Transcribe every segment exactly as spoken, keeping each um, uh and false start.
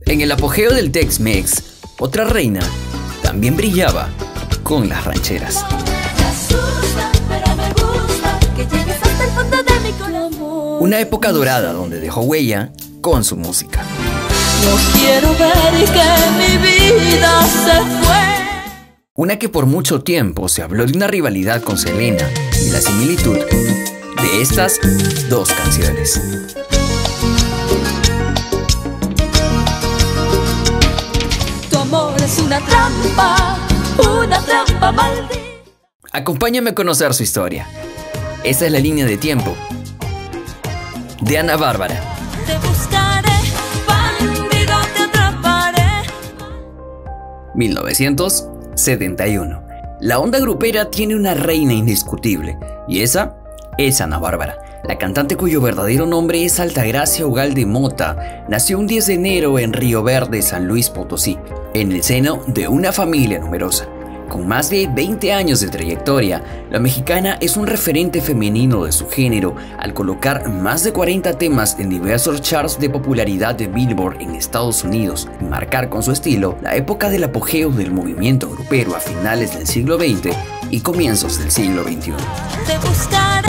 En el apogeo del Tex-Mex, otra reina también brillaba con las rancheras. Una época dorada donde dejó huella con su música. No quiero ver que mi vida se fue. Una que por mucho tiempo se habló de una rivalidad con Selena y la similitud de estas dos canciones. Tu amor es una trampa, una trampa maldita. Acompáñame a conocer su historia. Esta es la línea de tiempo de Ana Bárbara. Te buscaré, bandido, te atraparé. mil novecientos setenta y uno. La onda grupera tiene una reina indiscutible, y esa es Ana Bárbara. La cantante, cuyo verdadero nombre es Altagracia Ugalde Mota, nació un diez de enero en Río Verde, San Luis Potosí, en el seno de una familia numerosa. Con más de veinte años de trayectoria, la mexicana es un referente femenino de su género al colocar más de cuarenta temas en diversos charts de popularidad de Billboard en Estados Unidos y marcar con su estilo la época del apogeo del movimiento grupero a finales del siglo veinte y comienzos del siglo veintiuno. Te buscaré,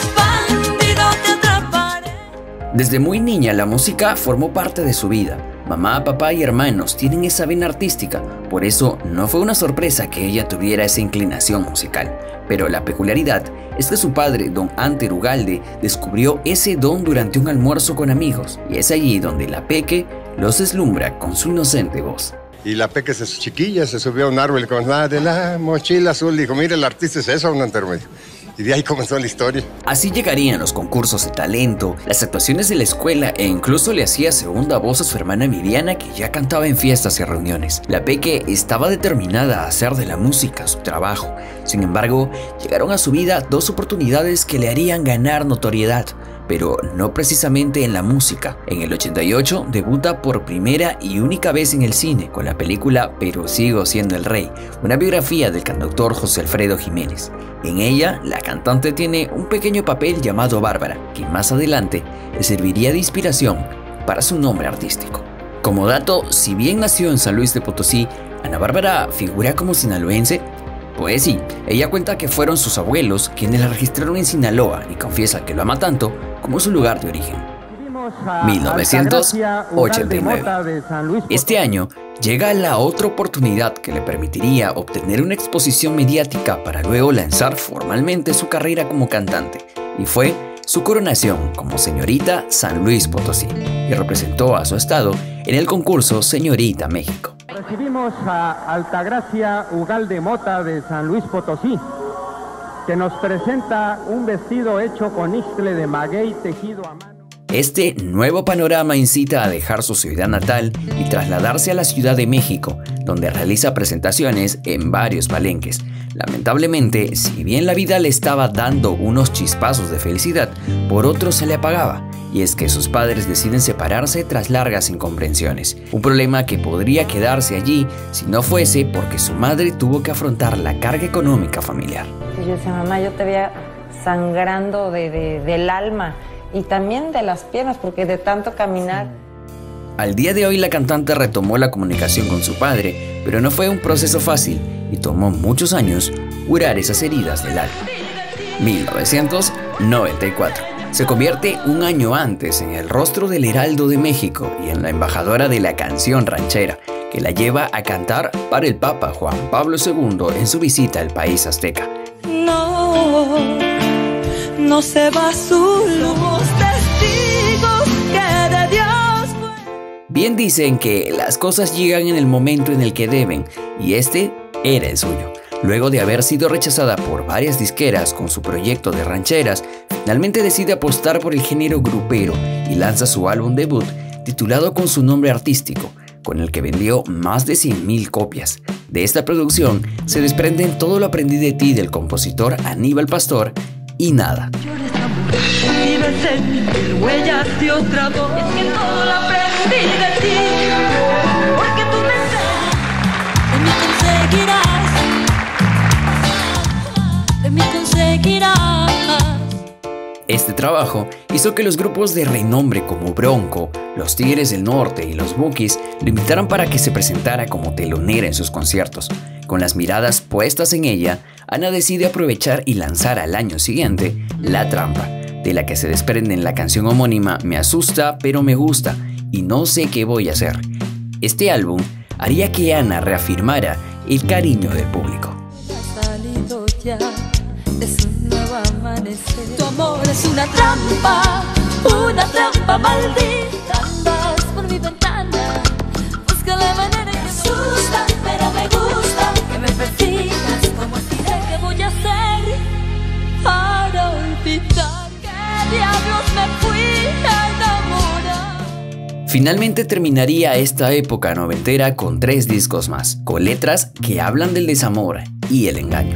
bandido, te atraparé. Desde muy niña la música formó parte de su vida. Mamá, papá y hermanos tienen esa vena artística, por eso no fue una sorpresa que ella tuviera esa inclinación musical. Pero la peculiaridad es que su padre, don Anter Ugalde, descubrió ese don durante un almuerzo con amigos, y es allí donde la Peque los deslumbra con su inocente voz. Y la Peque, su chiquilla, se subió a un árbol con nada de la mochila azul, dijo, mire, el artista es eso, un Anter, me dijo. Y de ahí comenzó la historia. Así llegarían los concursos de talento, las actuaciones de la escuela e incluso le hacía segunda voz a su hermana Viviana, que ya cantaba en fiestas y reuniones. La Peque estaba determinada a hacer de la música su trabajo. Sin embargo, llegaron a su vida dos oportunidades que le harían ganar notoriedad, pero no precisamente en la música. En el ochenta y ocho debuta por primera y única vez en el cine con la película Pero sigo siendo el rey, una biografía del cantautor José Alfredo Jiménez. En ella, la cantante tiene un pequeño papel llamado Bárbara, que más adelante le serviría de inspiración para su nombre artístico. Como dato, si bien nació en San Luis de Potosí, Ana Bárbara figura como sinaloense. Pues sí, ella cuenta que fueron sus abuelos quienes la registraron en Sinaloa y confiesa que lo ama tanto como su lugar de origen. mil novecientos ochenta y nueve. Este año llega la otra oportunidad que le permitiría obtener una exposición mediática para luego lanzar formalmente su carrera como cantante, y fue su coronación como señorita San Luis Potosí, y representó a su estado en el concurso Señorita México. Recibimos a Altagracia Ugalde Mota de San Luis Potosí, que nos presenta un vestido hecho con ixtle de maguey tejido a mano. Este nuevo panorama incita a dejar su ciudad natal y trasladarse a la Ciudad de México, donde realiza presentaciones en varios palenques. Lamentablemente, si bien la vida le estaba dando unos chispazos de felicidad, por otro se le apagaba, y es que sus padres deciden separarse tras largas incomprensiones. Un problema que podría quedarse allí si no fuese porque su madre tuvo que afrontar la carga económica familiar. Yo decía, mamá, yo te veía sangrando de, de, del alma y también de las piernas, porque de tanto caminar. Al día de hoy la cantante retomó la comunicación con su padre, pero no fue un proceso fácil y tomó muchos años curar esas heridas del alma. mil novecientos noventa y cuatro. Se convierte un año antes en el rostro del Heraldo de México y en la embajadora de la canción ranchera, que la lleva a cantar para el Papa Juan Pablo segundo en su visita al país azteca. No, no se va su luz, testigos que de Dios fue. Bien dicen que las cosas llegan en el momento en el que deben, y este era el suyo. Luego de haber sido rechazada por varias disqueras con su proyecto de rancheras, finalmente decide apostar por el género grupero y lanza su álbum debut titulado con su nombre artístico, con el que vendió más de cien mil copias. De esta producción se desprenden Todo lo aprendí de ti del compositor Aníbal Pastor y Nada. Vives en mil huellas de otra voz, es que todo lo aprendí de ti, porque tú me enseñas, de mí conseguirás, de mí conseguirás. Este trabajo hizo que los grupos de renombre como Bronco, los Tigres del Norte y los Bukis lo invitaran para que se presentara como telonera en sus conciertos. Con las miradas puestas en ella, Ana decide aprovechar y lanzar al año siguiente La Trampa, de la que se desprende en la canción homónima Me asusta pero me gusta y no sé qué voy a hacer. Este álbum haría que Ana reafirmara el cariño del público. Ya, es un nuevo amanecer. Tu amor es una trampa, una trampa maldita. Andas por mi ventana, busca la manera y me asusta, pero me gusta que me persigas como así. ¿Qué voy a hacer para olvidar que diablos me fui a enamorar? Finalmente terminaría esta época noventera con tres discos más, con letras que hablan del desamor y el engaño.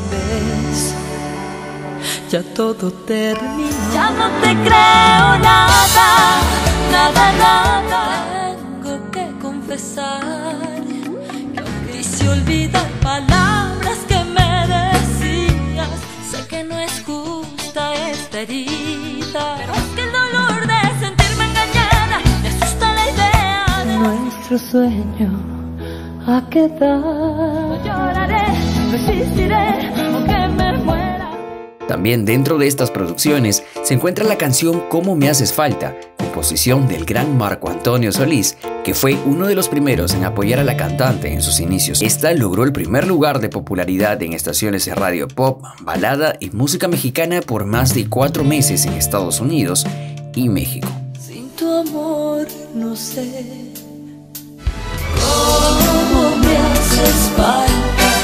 Ya todo terminó. Ya no te creo nada, nada, nada. Tengo que confesar que aunque hice olvidar palabras que me decías, sé que no es justa esta herida, pero es que el dolor de sentirme engañada me asusta la idea de nuestro sueño a quedar. No lloraré, resistiré, aunque me muera. También dentro de estas producciones se encuentra la canción Cómo me haces falta, composición del gran Marco Antonio Solís, que fue uno de los primeros en apoyar a la cantante en sus inicios. Esta logró el primer lugar de popularidad en estaciones de radio pop, balada y música mexicana por más de cuatro meses en Estados Unidos y México. Sin tu amor no sé cómo me haces falta.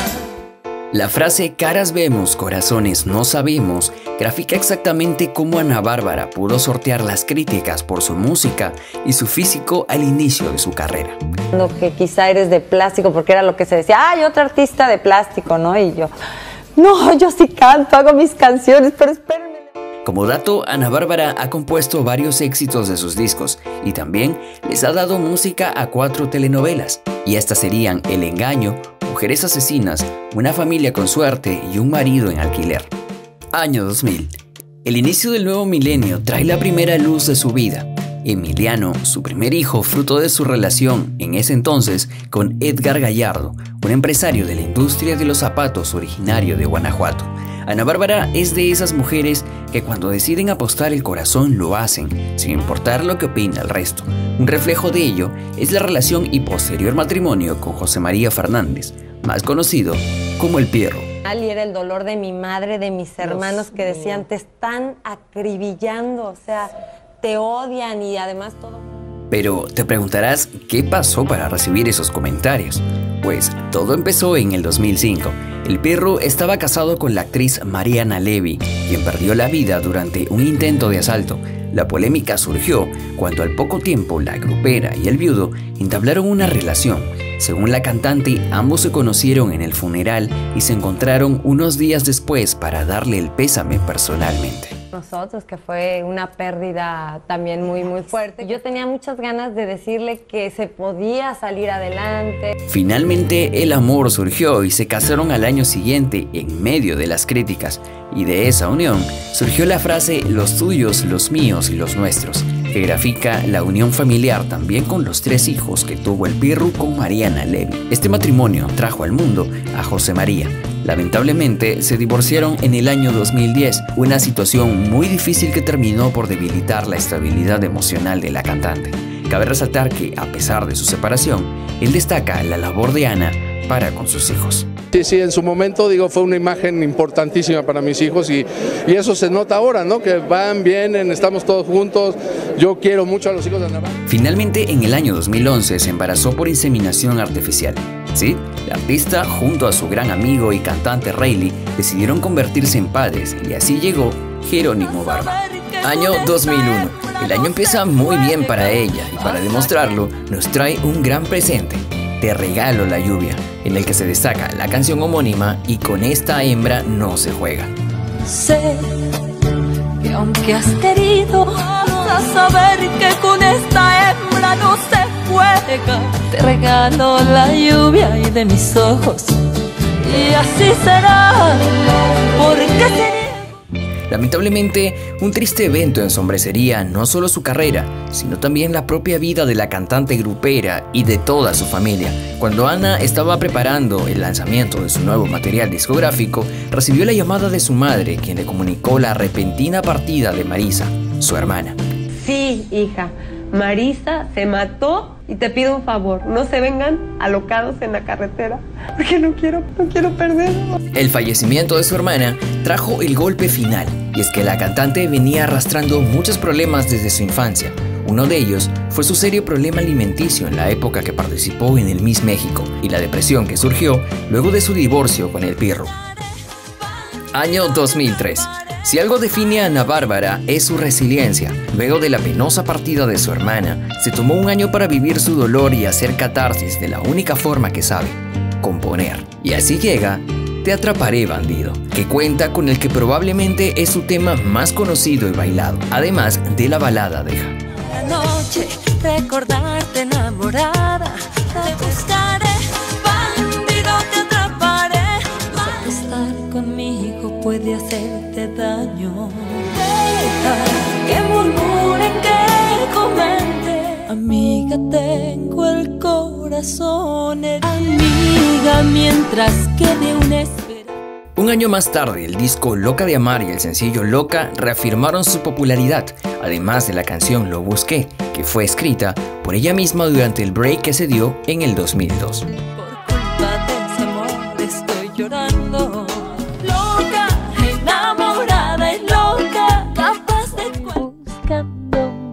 La frase caras vemos, corazones no sabemos grafica exactamente cómo Ana Bárbara pudo sortear las críticas por su música y su físico al inicio de su carrera. Lo que quizá eres de plástico, porque era lo que se decía, ¡ay, otra artista de plástico!, ¿no? Y yo, no, yo sí canto, hago mis canciones, pero espérenme. Como dato, Ana Bárbara ha compuesto varios éxitos de sus discos y también les ha dado música a cuatro telenovelas, y estas serían El Engaño, Mujeres Asesinas, Una Familia con Suerte y Un Marido en Alquiler. Año dos mil. El inicio del nuevo milenio trae la primera luz de su vida. Emiliano, su primer hijo, fruto de su relación en ese entonces con Edgar Gallardo, un empresario de la industria de los zapatos originario de Guanajuato. Ana Bárbara es de esas mujeres que cuando deciden apostar el corazón lo hacen, sin importar lo que opina el resto. Un reflejo de ello es la relación y posterior matrimonio con José María Fernández, más conocido como El Pirro. Y era el dolor de mi madre, de mis hermanos que decían, te están acribillando, o sea, te odian y además todo. Pero te preguntarás, ¿qué pasó para recibir esos comentarios? Pues todo empezó en el dos mil cinco. El Pirro estaba casado con la actriz Mariana Levy, quien perdió la vida durante un intento de asalto. La polémica surgió cuando al poco tiempo la grupera y el viudo entablaron una relación. Según la cantante, ambos se conocieron en el funeral y se encontraron unos días después para darle el pésame personalmente. Nosotros, que fue una pérdida también muy muy fuerte. Yo tenía muchas ganas de decirle que se podía salir adelante. Finalmente el amor surgió y se casaron al año siguiente en medio de las críticas. Y de esa unión surgió la frase los tuyos, los míos y los nuestros, que grafica la unión familiar también con los tres hijos que tuvo el Pirro con Mariana Levy. Este matrimonio trajo al mundo a José María. Lamentablemente se divorciaron en el año dos mil diez, una situación muy difícil que terminó por debilitar la estabilidad emocional de la cantante. Cabe resaltar que, a pesar de su separación, él destaca la labor de Ana para con sus hijos. Sí, sí, en su momento, digo, fue una imagen importantísima para mis hijos y, y eso se nota ahora, ¿no? Que van, vienen, estamos todos juntos, yo quiero mucho a los hijos de Ana Bárbara. Finalmente, en el año dos mil once se embarazó por inseminación artificial. Sí, la artista, junto a su gran amigo y cantante Rayleigh, decidieron convertirse en padres y así llegó Jerónimo Barba. Año dos mil uno. El año empieza muy bien para ella y para demostrarlo nos trae un gran presente. Te regalo la lluvia, en el que se destaca la canción homónima y Con esta hembra no se juega. Sé que aunque has querido, vas a saber que con esta hembra no se juega. Te regalo la lluvia y de mis ojos, y así será, porque sería... Lamentablemente, un triste evento ensombrecería no solo su carrera, sino también la propia vida de la cantante grupera y de toda su familia. Cuando Ana estaba preparando el lanzamiento de su nuevo material discográfico, recibió la llamada de su madre, quien le comunicó la repentina partida de Marisa, su hermana. Sí, hija, Marisa se mató y te pido un favor, no se vengan alocados en la carretera, porque no quiero, no quiero perderlo. El fallecimiento de su hermana trajo el golpe final, y es que la cantante venía arrastrando muchos problemas desde su infancia. Uno de ellos fue su serio problema alimenticio en la época que participó en el Miss México y la depresión que surgió luego de su divorcio con el Pirro. Año dos mil tres. Si algo define a Ana Bárbara es su resiliencia. Luego de la penosa partida de su hermana, se tomó un año para vivir su dolor y hacer catarsis de la única forma que sabe: componer. Y así llega Te Atraparé, Bandido, que cuenta con el que probablemente es su tema más conocido y bailado, además de la balada Deja. La noche, recordarte enamorada, te buscaré, bandido, te atraparé. Sé que estar conmigo puede hacerte daño. Deja que murmuren, que comenten. Amiga, tengo el corazón herido. Amiga, mientras quede una espera. Un año más tarde, el disco Loca de Amar y el sencillo Loca reafirmaron su popularidad, además de la canción Lo Busqué, que fue escrita por ella misma durante el break que se dio en el dos mil dos. Por culpa de ese amor estoy llorando. Loca, enamorada y loca, capaz de buscando un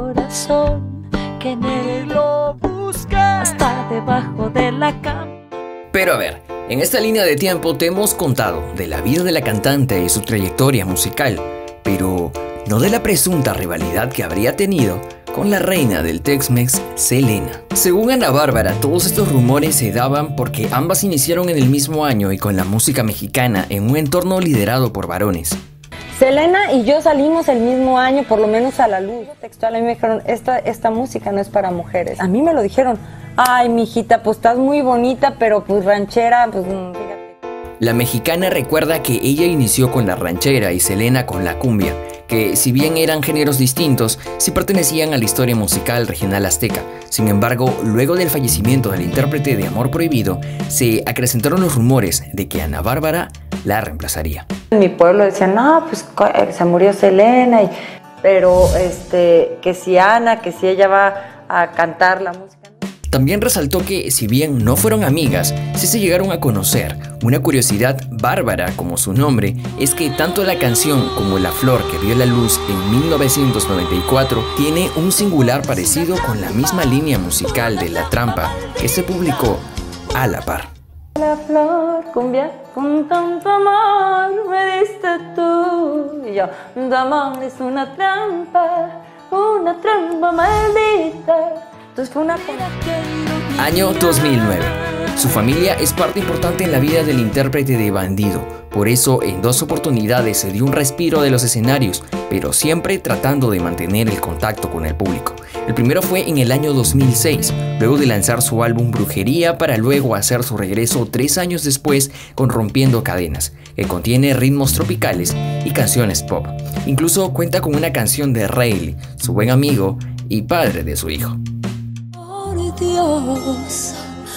corazón que en él lo busca hasta debajo de la cama. Pero a ver, en esta línea de tiempo te hemos contado de la vida de la cantante y su trayectoria musical, pero no de la presunta rivalidad que habría tenido con la reina del Tex-Mex, Selena. Según Ana Bárbara, todos estos rumores se daban porque ambas iniciaron en el mismo año y con la música mexicana en un entorno liderado por varones. Selena y yo salimos el mismo año, por lo menos a la luz. Textual, a mí me dijeron, esta, esta música no es para mujeres. A mí me lo dijeron. Ay, mijita, pues estás muy bonita, pero pues ranchera, pues fíjate. La mexicana recuerda que ella inició con la ranchera y Selena con la cumbia, que si bien eran géneros distintos, sí pertenecían a la historia musical regional azteca. Sin embargo, luego del fallecimiento del intérprete de Amor Prohibido, se acrecentaron los rumores de que Ana Bárbara la reemplazaría. En mi pueblo decían, no, pues se murió Selena, y, pero este, que si Ana, que si ella va a cantar la música. También resaltó que, si bien no fueron amigas, sí se llegaron a conocer. Una curiosidad bárbara, como su nombre, es que tanto la canción como La Flor que vio la luz en mil novecientos noventa y cuatro tiene un singular parecido con la misma línea musical de La Trampa, que se publicó a la par. La flor, cumbia, con tanto amor me diste tú. Y yo, tu amor es una trampa, una trampa maldita. Entonces fue una... Año dos mil nueve. Su familia es parte importante en la vida del intérprete de Bandido. Por eso, en dos oportunidades se dio un respiro de los escenarios, pero siempre tratando de mantener el contacto con el público. El primero fue en el año dos mil seis, luego de lanzar su álbum Brujería, para luego hacer su regreso tres años después con Rompiendo Cadenas, que contiene ritmos tropicales y canciones pop. Incluso cuenta con una canción de Rayleigh, su buen amigo y padre de su hijo. Dios,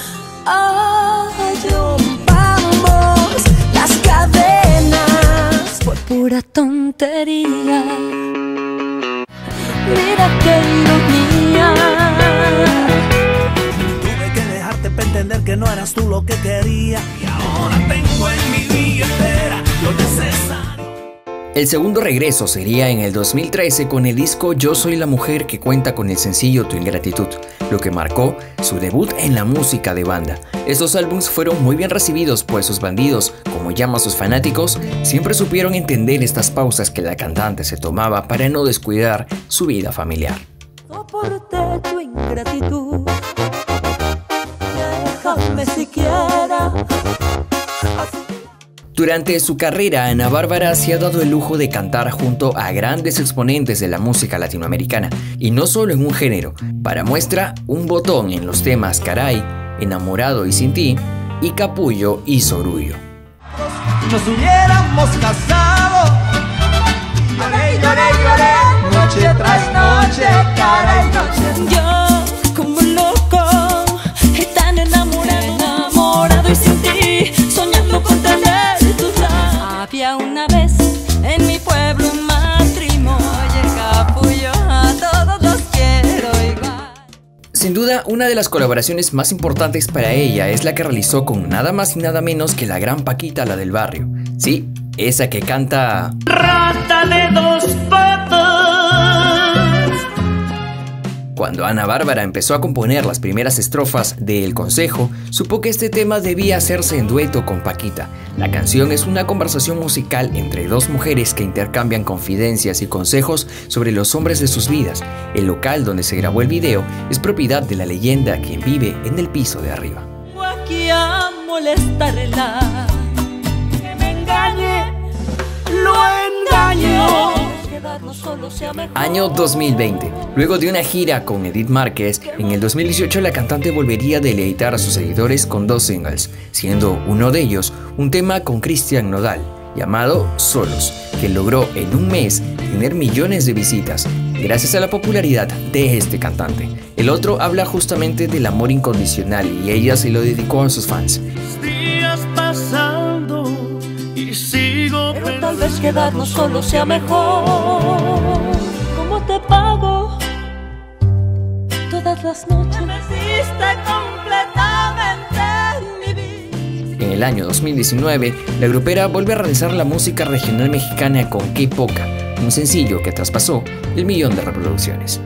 ay, rompamos las cadenas por pura tontería. Mira qué ironía. Tuve que dejarte para entender que no eras tú lo que quería, y ahora tengo en mi vida entera lo necesario. El segundo regreso sería en el dos mil trece con el disco Yo Soy la Mujer, que cuenta con el sencillo Tu Ingratitud, lo que marcó su debut en la música de banda. Estos álbumes fueron muy bien recibidos, pues sus bandidos, como llama a sus fanáticos, siempre supieron entender estas pausas que la cantante se tomaba para no descuidar su vida familiar. Soporté tu ingratitud, déjame siquiera. Durante su carrera, Ana Bárbara se ha dado el lujo de cantar junto a grandes exponentes de la música latinoamericana, y no solo en un género. Para muestra, un botón en los temas Caray, Enamorado y Sin Ti, y Capullo y Sorullo. Nos hubiéramos casado noche tras noche, cara y noche. Yo, como un loco, tan enamorado, enamorado y sin ti, soñando con tener tus brazos. Había una vez en mi pueblo un matrimonio, oye, capullo, a todos los quiero igual. Sin duda, una de las colaboraciones más importantes para ella es la que realizó con nada más y nada menos que la gran Paquita, la del barrio. Sí, esa que canta Rata de dos patas. Cuando Ana Bárbara empezó a componer las primeras estrofas de El Consejo, supo que este tema debía hacerse en dueto con Paquita. La canción es una conversación musical entre dos mujeres que intercambian confidencias y consejos sobre los hombres de sus vidas. El local donde se grabó el video es propiedad de la leyenda quien vive en el piso de arriba. Aquí a molestarla, que me engañe, lo engaño. Año dos mil veinte. Luego de una gira con Edith Márquez, en el dos mil dieciocho la cantante volvería a deleitar a sus seguidores con dos singles, siendo uno de ellos un tema con Cristian Nodal, llamado Solos, que logró en un mes tener millones de visitas, gracias a la popularidad de este cantante. El otro habla justamente del amor incondicional y ella se lo dedicó a sus fans. Días pasando y sigo pero tal vez quedarnos solos sea mejor. ¿Cómo te pago? Todas las noches me hiciste completamente mi vida. En el año dos mil diecinueve, la grupera vuelve a realizar la música regional mexicana con Qué Poca, un sencillo que traspasó el millón de reproducciones.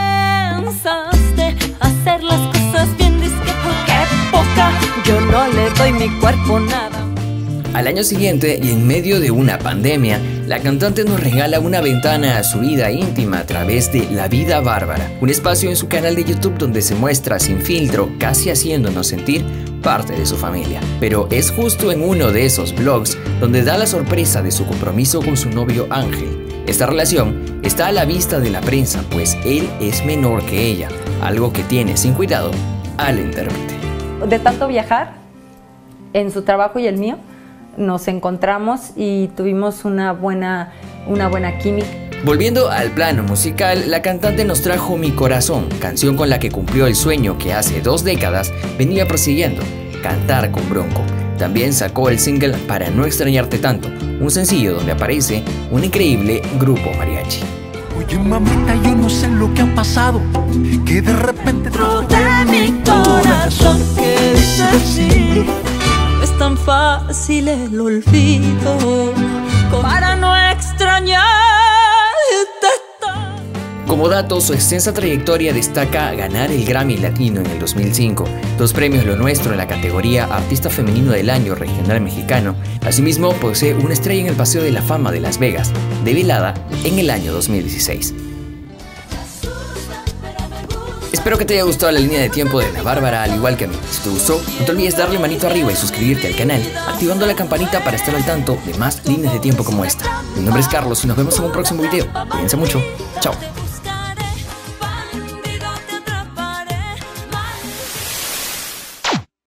Pensaste hacer las cosas bien, dices que por qué poca, yo no le doy mi cuerpo nada. Al año siguiente, y en medio de una pandemia, la cantante nos regala una ventana a su vida íntima a través de La Vida Bárbara, un espacio en su canal de YouTube donde se muestra sin filtro, casi haciéndonos sentir parte de su familia. Pero es justo en uno de esos vlogs donde da la sorpresa de su compromiso con su novio Ángel. Esta relación está a la vista de la prensa, pues él es menor que ella, algo que tiene sin cuidado al intérprete. De tanto viajar, en su trabajo y el mío, nos encontramos y tuvimos una buena, una buena química. Volviendo al plano musical, la cantante nos trajo Mi Corazón, canción con la que cumplió el sueño que hace dos décadas venía persiguiendo, cantar con Bronco. También sacó el single Para No Extrañarte Tanto, un sencillo donde aparece un increíble grupo mariachi. Oye mamita, yo no sé lo que ha pasado, que de repente dentro de mi corazón que dice sí. No es tan fácil el olvido para no extrañarte tanto. Como dato, su extensa trayectoria destaca ganar el Grammy Latino en el dos mil cinco, dos premios Lo Nuestro en la categoría Artista Femenino del Año Regional Mexicano. Asimismo, posee una estrella en el Paseo de la Fama de Las Vegas, develada en el año dos mil dieciséis. Espero que te haya gustado la línea de tiempo de Ana Bárbara, al igual que a mí. Si te gustó, no te olvides darle manito arriba y suscribirte al canal, activando la campanita para estar al tanto de más líneas de tiempo como esta. Mi nombre es Carlos y nos vemos en un próximo video. Cuídense mucho. Chao.